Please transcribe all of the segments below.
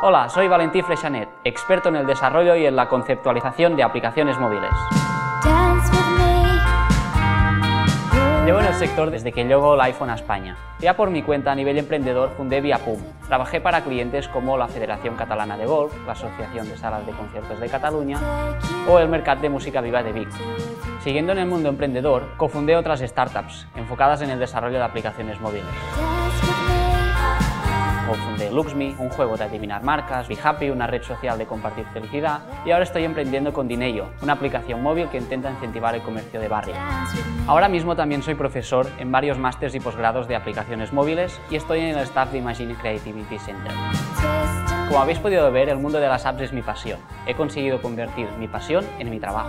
Hola, soy Valentí Freixanet, experto en el desarrollo y en la conceptualización de aplicaciones móviles. Llevo en el sector desde que llegó el iPhone a España. Ya por mi cuenta a nivel emprendedor fundé Viapum. Trabajé para clientes como la Federación Catalana de Golf, la Asociación de Salas de Conciertos de Cataluña o el Mercat de Música Viva de Vic. Siguiendo en el mundo emprendedor, cofundé otras startups enfocadas en el desarrollo de aplicaciones móviles. Cofundé Luxme, un juego de adivinar marcas, BeHappy, una red social de compartir felicidad, y ahora estoy emprendiendo con Dinello, una aplicación móvil que intenta incentivar el comercio de barrio. Ahora mismo también soy profesor en varios másters y posgrados de aplicaciones móviles y estoy en el staff de Imagine Creativity Center. Como habéis podido ver, el mundo de las apps es mi pasión. He conseguido convertir mi pasión en mi trabajo.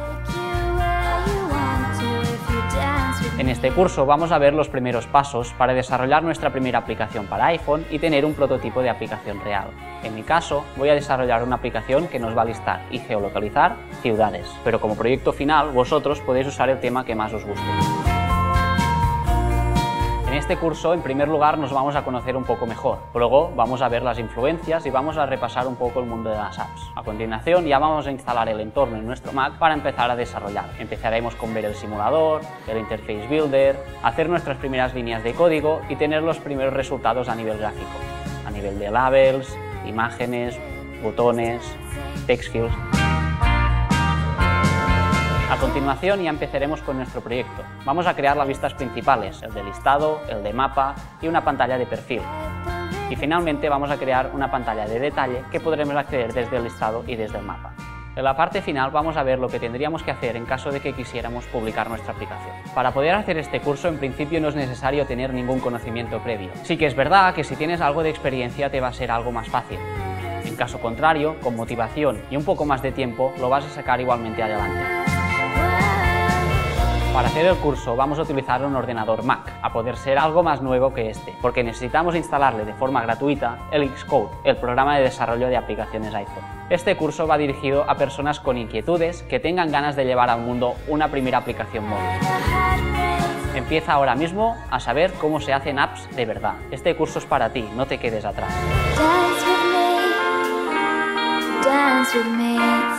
En este curso vamos a ver los primeros pasos para desarrollar nuestra primera aplicación para iPhone y tener un prototipo de aplicación real. En mi caso, voy a desarrollar una aplicación que nos va a listar y geolocalizar ciudades, pero como proyecto final vosotros podéis usar el tema que más os guste. En este curso, en primer lugar, nos vamos a conocer un poco mejor. Luego vamos a ver las influencias y vamos a repasar un poco el mundo de las apps. A continuación, ya vamos a instalar el entorno en nuestro Mac para empezar a desarrollar. Empezaremos con ver el simulador, el Interface Builder, hacer nuestras primeras líneas de código y tener los primeros resultados a nivel gráfico, a nivel de labels, imágenes, botones, text fields. A continuación ya empezaremos con nuestro proyecto. Vamos a crear las vistas principales, el de listado, el de mapa y una pantalla de perfil. Y finalmente vamos a crear una pantalla de detalle que podremos acceder desde el listado y desde el mapa. En la parte final vamos a ver lo que tendríamos que hacer en caso de que quisiéramos publicar nuestra aplicación. Para poder hacer este curso en principio no es necesario tener ningún conocimiento previo. Sí que es verdad que si tienes algo de experiencia te va a ser algo más fácil. En caso contrario, con motivación y un poco más de tiempo lo vas a sacar igualmente adelante. Para hacer el curso vamos a utilizar un ordenador Mac, a poder ser algo más nuevo que este, porque necesitamos instalarle de forma gratuita el Xcode, el programa de desarrollo de aplicaciones iPhone. Este curso va dirigido a personas con inquietudes que tengan ganas de llevar al mundo una primera aplicación móvil. Empieza ahora mismo a saber cómo se hacen apps de verdad. Este curso es para ti, no te quedes atrás. Dance with me.